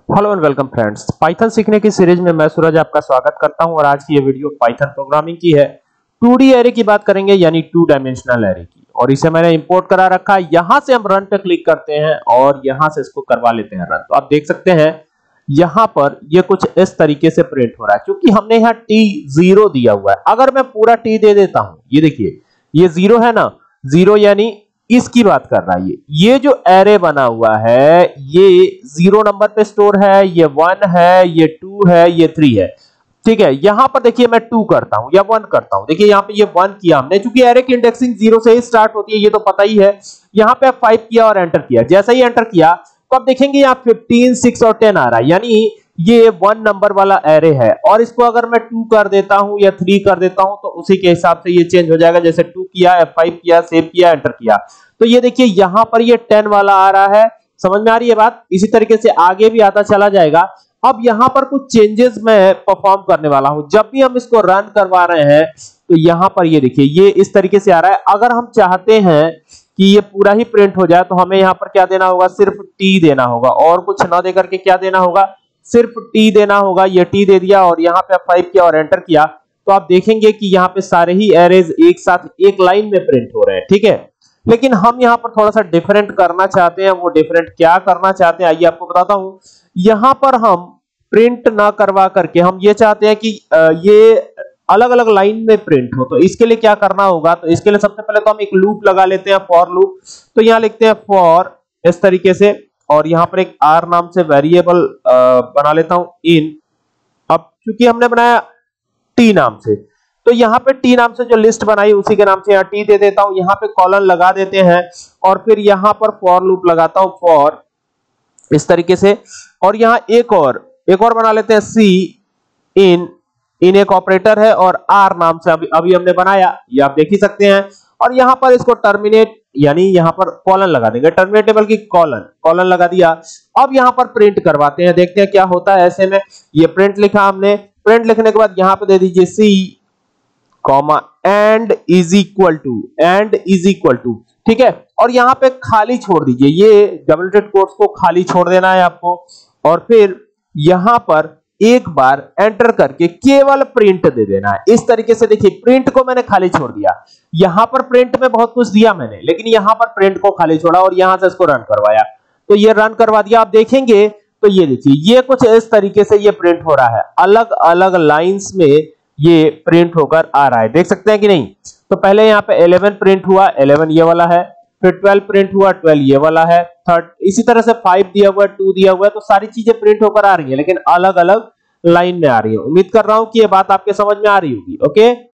Hello and welcome friends, Python सीखने की series में मैं सूरज आपका स्वागत करता हूं। और आज की ये वीडियो पाइथन प्रोग्रामिंग की है। 2D एरे की बात करेंगे, यानी 2 डायमेंशनल एरे की। और इसे मैंने इंपोर्ट करा रखा है। यहां से हम रन पे क्लिक करते हैं और यहां से इसको करवा लेते हैं रन। तो आप देख सकते हैं यहां पर ये कुछ इस तरीके से प्रिंट हो रहा है, क्योंकि हमने यहाँ t0 दिया हुआ है। अगर मैं पूरा t दे देता हूं, ये देखिए ये 0 है ना, 0 यानी इसकी बात कर रहा है। ये जो एरे बना हुआ है ये 0 नंबर पे स्टोर है, ये 1 है, ये 2 है, ये 3 है। ठीक है, यहां पर देखिए मैं 2 करता हूं या 1 करता हूं। देखिए यहां पे ये 1 किया हमने, क्योंकि एरे की इंडेक्सिंग 0 से ही स्टार्ट होती है, ये तो पता ही है। यहां पे 5 किया और एंटर किया। जैसा ही एंटर किया तो आप देखेंगे यहां 15, 6 और 10 आ रहा है, यानी ये 1 नंबर वाला एरे है। और इसको अगर मैं 2 कर देता हूं या 3 कर देता हूं तो उसी के हिसाब से ये चेंज हो जाएगा। जैसे 2 किया, F5 किया, सेव किया, एंटर किया, तो ये देखिए यहां पर ये 10 वाला आ रहा है। समझ में आ रही है बात? इसी तरीके से आगे भी आता चला जाएगा। अब यहां पर कुछ चेंजेस मैं परफॉर्म करने वाला हूं। जब भी हम इसको रन करवा रहे हैं तो यहां पर ये देखिए ये इस तरीके से आ रहा है। अगर हम चाहते हैं कि ये पूरा ही प्रिंट हो जाए तो हमें यहां पर क्या देना होगा, सिर्फ टी देना होगा और कुछ ना देकर के क्या देना होगा, सिर्फ टी देना होगा। ये टी दे दिया और यहां पे 5 किया और एंटर किया तो आप देखेंगे कि यहां पे सारे ही एरेज एक साथ एक लाइन में प्रिंट हो रहे हैं। ठीक है, लेकिन हम यहां पर थोड़ा सा डिफरेंट करना चाहते हैं। वो डिफरेंट क्या करना चाहते हैं आइए आपको बताता हूं। यहां पर हम प्रिंट ना करवा करके हम ये चाहते हैं कि ये अलग अलग लाइन में प्रिंट हो। तो इसके लिए क्या करना होगा, तो इसके लिए सबसे पहले तो हम एक लूप लगा लेते हैं, फॉर लूप। तो यहां लिखते हैं फॉर इस तरीके से, और यहां पर एक आर नाम से वेरिएबल बना लेता हूं इन। अब क्योंकि हमने बनाया टी नाम से, तो यहां पे टी नाम से जो लिस्ट बनाई उसी के नाम से यहां टी दे देता हूं। यहां पे कॉलन लगा देते हैं और फिर यहां पर फॉर लूप लगाता हूं, फॉर इस तरीके से। और यहां एक और बना लेते हैं सी इन। इन एक ऑपरेटर है और आर नाम से अभी हमने बनाया, ये आप देख ही सकते हैं। और यहां पर इसको टर्मिनेट, यानी यहां पर कॉलन लगा देंगे, टर्मिनेटेबल की कॉलन लगा दिया। अब यहां पर प्रिंट करवाते हैं, देखते हैं क्या होता है। ऐसे में ये प्रिंट लिखा हमने, प्रिंट लिखने के बाद यहां पे दे दीजिए C comma end is equal to. ठीक है, और यहां पे खाली छोड़ दीजिए, ये डबल रेड कोट्स को खाली छोड़ देना है आपको। और फिर यहां पर एक बार एंटर करके केवल प्रिंट दे देना है। इस तरीके से देखिए प्रिंट को मैंने खाली छोड़ दिया। यहां पर प्रिंट में बहुत कुछ दिया मैंने, लेकिन यहां पर प्रिंट को खाली छोड़ा और यहां से इसको रन करवाया। तो ये रन करवा दिया। आप देखेंगे तो ये देखिए ये कुछ इस तरीके से ये प्रिंट हो रहा है, अलग अलग लाइंस में ये प्रिंट होकर आ रहा है। देख सकते हैं कि नहीं? तो पहले यहाँ पे 11 प्रिंट हुआ, 11 ये वाला है। फिर 12 प्रिंट हुआ, 12 ये वाला है। थर्ड इसी तरह से 5 दिया हुआ है, 2 दिया हुआ है। तो सारी चीजें प्रिंट होकर आ रही है, लेकिन अलग अलग लाइन में आ रही है। उम्मीद कर रहा हूं कि ये बात आपके समझ में आ रही होगी। ओके।